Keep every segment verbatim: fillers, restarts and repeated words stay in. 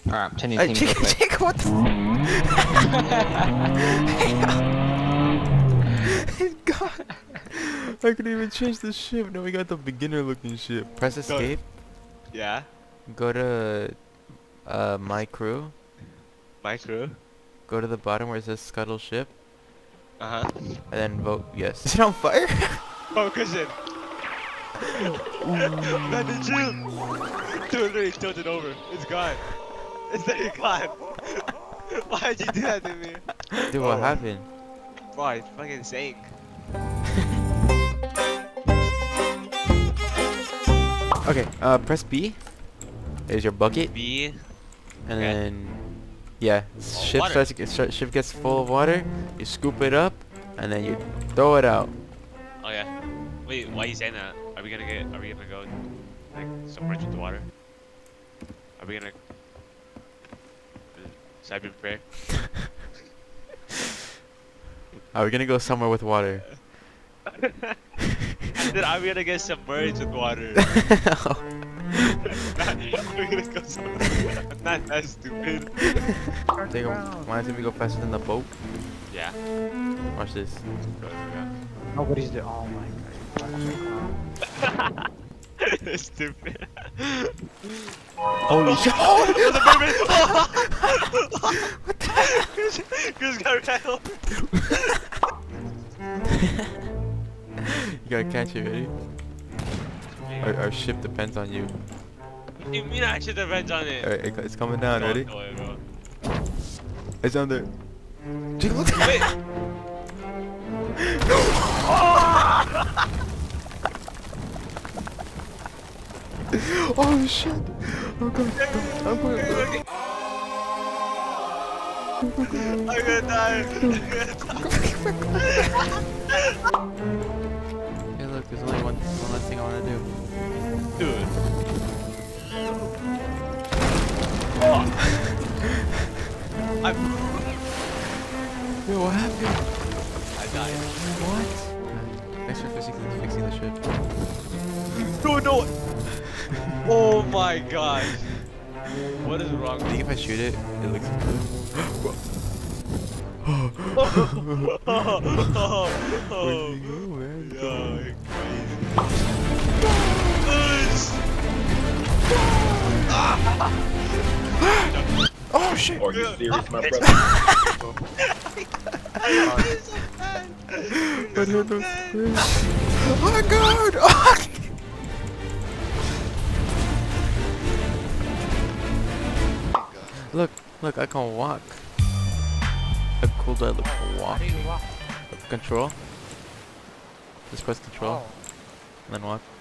Alright, ten Hey, team Jacob, real quick. Jacob, what the He's gone. I couldn't even change the ship. No, we got the beginner looking ship. Press escape. Yeah. Go to uh my crew. My crew. Go to the bottom where it says scuttle ship. Uh huh. And then vote yes. Is it on fire? Oh, Christian. Man, did you? Dude, literally tilted over. It's gone. It's literally gone. Why'd you do that to me? Dude, what Oh. happened? Bro, I fucking sank. Okay, uh, press B. There's your bucket. B. And Okay. then, yeah, ship water. starts. to get- sh- Ship gets full of water. You scoop it up, and then you throw it out. Oh yeah. Wait, why are you saying that? Are we gonna get? Are we gonna go like submerge with the water? Are we gonna? Cyber prayer. Are we gonna go somewhere with water? Then are we gonna get submerged with water? We're gonna go somewhere. I'm not that stupid. Take a, why don't we go faster than the boat? Yeah. Watch this. Nobody's there. Oh my god. Stupid. Holy shit! Oh, there's a mermaid! What the heck? Chris got ran over. You gotta catch it, ready? Our, our ship depends on you. You mean I should depends on it? Alright, it- it's coming down, Go, ready? go, go. It's on there. Jacob, look! Wait! Oh shit! I'm going, I'm going, I'm going. I'm gonna die. I'm gonna Hey look, there's only one, one last thing I wanna do. die. Dude. Oh. I'm. Yo, what happened? I died. What? Thanks for fixing, fixing the ship. No, no. Oh my gosh. What is wrong I with think if I shoot it, it looks good. oh, oh, Where'd you go, man? Yo, you're crazy. Oh shit! Are you serious, my brother? But who knows? Oh my god! Oh. Look, look, I can walk. How cool do I look to walk? Control. Just press control. And then walk.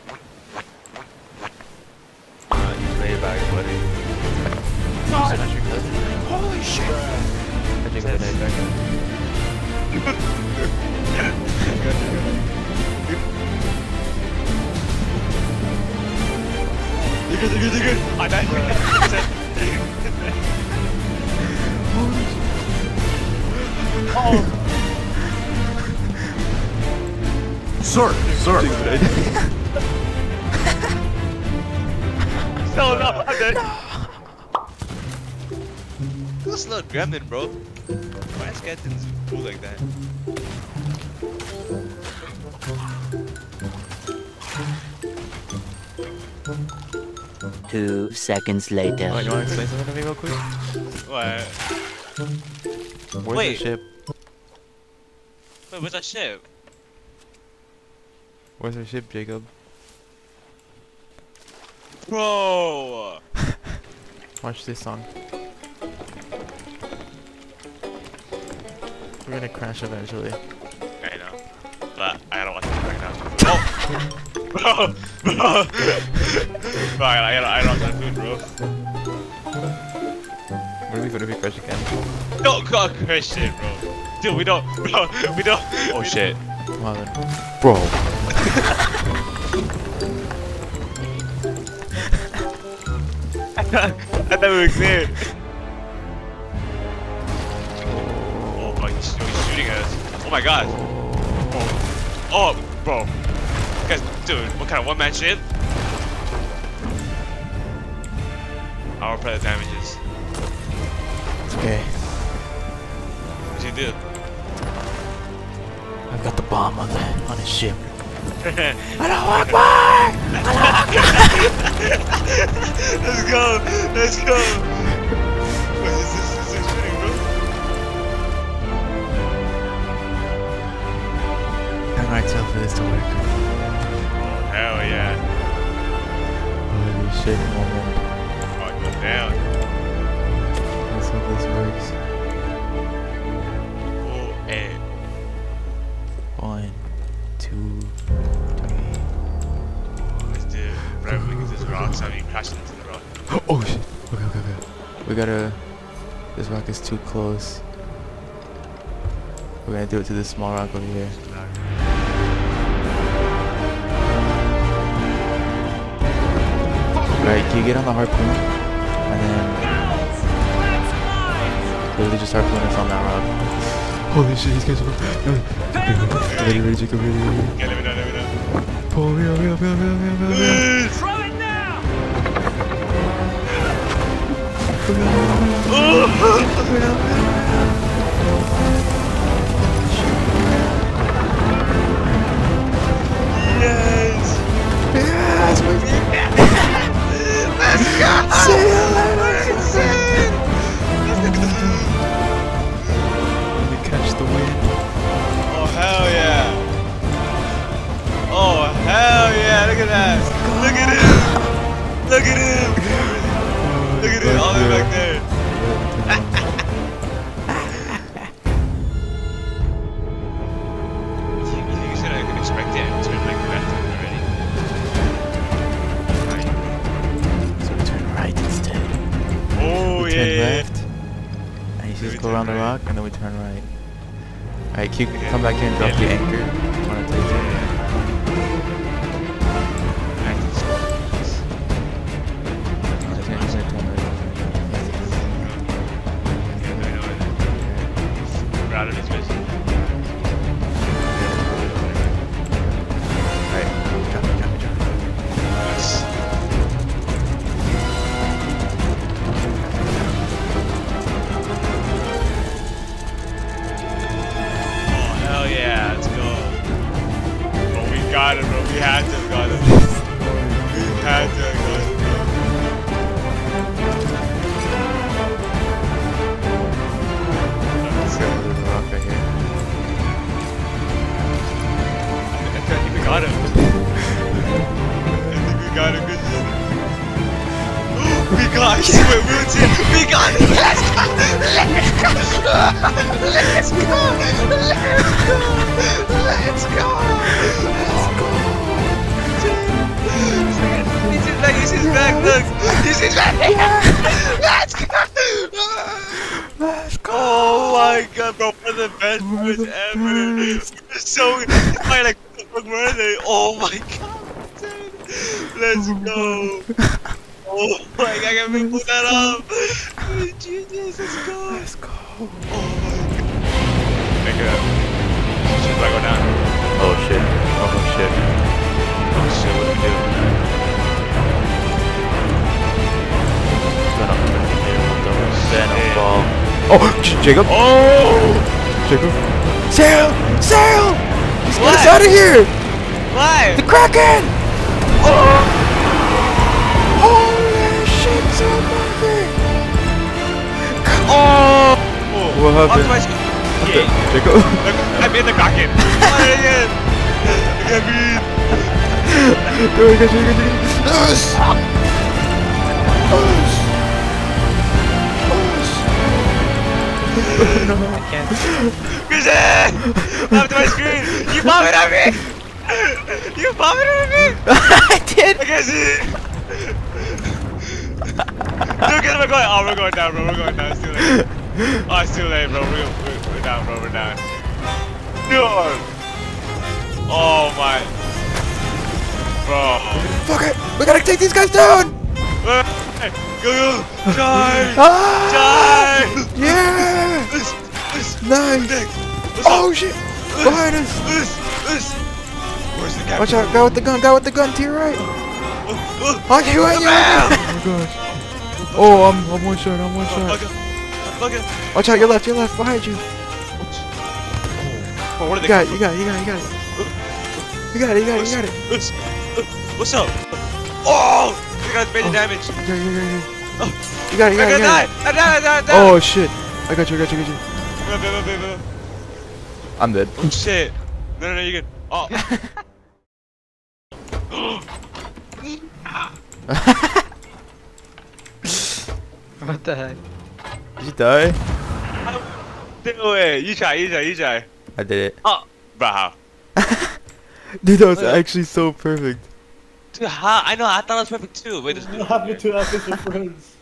Uh, just lay it back, buddy. Is that not your cousin? Holy shit! I think I laid back. You're good, you're good, you're good. I died. Oh. Sir, sir. No, no, I'm dead. That's not gremlin, bro. Why is Captain's cool like that? Two seconds later. Oh, you wanna explain something to me real quick? What? Where's Wait. the ship? Wait, where's that ship? Where's our ship, Jacob? Bro! Watch this song. We're gonna crash eventually. I know. But I don't want to right now. Oh! Bro! Bro! Bro, I, I, I don't want that food, bro. What are we gonna be crash again? Don't call Christian, bro. Dude, we don't. Bro, we don't. Oh shit. Wow then. Bro. I thought we were clear. Oh, oh, he's, oh, he's shooting at us. Oh my god. Oh, oh bro. Guys, dude, what kind of one-man shit? I'll repair the damages. It's okay. What'd you do? I've got the bomb on the on his ship. Let's go! Let's go! Wait, is this, is this shooting, bro? Turn right tail for this to work. Hell yeah. Holy shit, moment. Oh, go down. Let's hope this works. Oh, and One, two, three. let's do it. Right, because this rock, so I mean, crashing into the rock. Oh shit! Okay, okay, okay. We gotta. This rock is too close. We're gonna do it to this small rock over here. Alright, can you get on the harpoon? And then. Literally just harpoon us on that rock. Holy shit, these guys are. Ready, ready, Jacob, ready, ready. Okay, let me know, let me know. Pull me up, me up, me up, me up, me up, me up. Throw it now! Yes! Yes, we're Let's go! See you later. Let me catch the wind. Oh, hell yeah! Oh, hell yeah! Look at that! Look at him! Look at him! Look at him all the way back there! You, you think you should have expect it to turn like left already? Right. So we turn right instead. Oh, We yeah! turn left. And you Then we just go turn around the right. rock and then we turn right. Alright, Q, come back here and drop the anchor. I wanna take it. Just gonna- just gonna turn right. We're out of this bitch. Alright, drop it, drop it, drop it. Yes. Oh, hell yeah, let's go. Bro, we got it, bro. We had to have got it. We had to have got it, bro. Let's go to the rock right here. I think we got him. I think we got him. Good shit. We got it. Wait, we were team. We got it. Let's go. Let's go. Let's go. Let's go. Let's go. He's his back. He's his back. Look. He's his back. Let's go. Let's go! Oh my god, bro. One of the best moments ever. We're so. I like. Where are they? Oh my god, dude. Let's go. Oh my god, I can't even put that up. Genius, let's go. Let's go! Oh my god. Make it up. Should I go down? Oh shit. Oh shit. Oh shit, what do we do? Venom ball. Oh, J Jacob! Oh! Jacob! Sail! Sail! Let's get What? us out of here! Why? The Kraken! Oh! Holy shit, so moving! Oh! What happened? Optimize. Yeah. Jacob? Look, I'm in the Kraken. Fire again. I can't breathe. Go, go, go, go, go. Yes! Yes! I can't. Christian! Optimize screen. You bombing at me. You bombing at me. I did! I can't see it. Dude, get him going. Oh, we're going down, bro. We're going down. It's too late. Oh, it's too late, bro. We're, we're, we're down, bro. We're down. No. Oh my. Bro. Fuck it! We gotta take these guys down! Go, go. Charge. Ah! Charge. Yeah! This, this, Nice! Nick. Oh shit! Behind us! This, this. Where's the captain? Watch out! Guy with the gun! Guy with the gun to your right! Oh, oh. On you! On you! Bam! Oh my gosh! Oh, I'm, I'm one shot, I'm one shot. Motherfucker. Motherfucker. Watch out, your left, your left, behind you. Oh, where did You they got come it, you got it, you got it, you got it. You got it, you got it, you got it. What's, what's up? Oh! You got major Oh. damage. Yeah, yeah, yeah, yeah. Oh. You got it, you I got it, you got die! it. I died, I died, I died! Oh shit. I got you, I got you, I got you. Baby, baby, baby, baby. I'm dead. Oh shit. No, no, no, you're good. Oh. What the heck? Did you die? Do it. You try, you try, you try. I did it. Oh. Bro, how? Dude, that was Wait. actually so perfect. Dude, how? I know, I thought it was perfect too. Wait, just do it. Happy to have as friends.